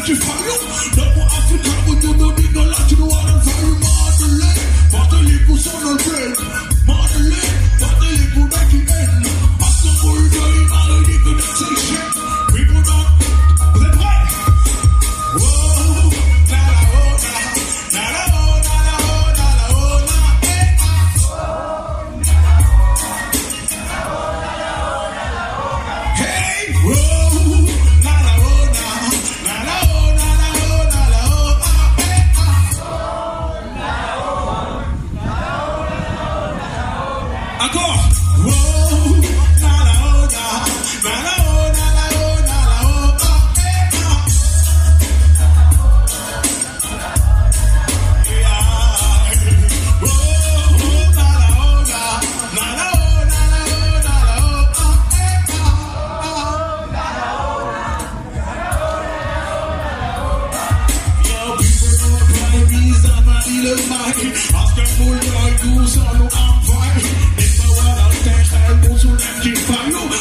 you follow. Double Africa, but you don't need no lot to the water for you. Martelé, pour son entrée. Martelé, pour make it end. After full day, Martelé, pour next section. People don't. Vous êtes prêts? Whoa, hey, whoa, encore. Als de moeder uit doet, zal ook aanvallen. Ik wil wel altijd geen boel zo lekker van jou.